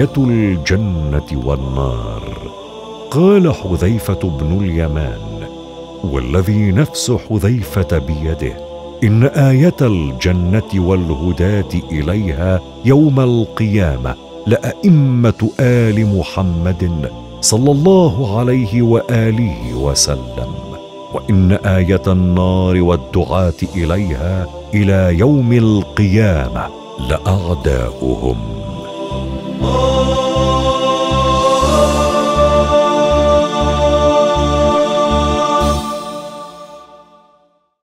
آية الجنة والنار. قال حذيفة بن اليمان: والذي نفس حذيفة بيده، إن آية الجنة والهداة إليها يوم القيامة لأئمة آل محمد صلى الله عليه وآله وسلم، وإن آية النار والدعاة إليها إلى يوم القيامة لأعداؤهم.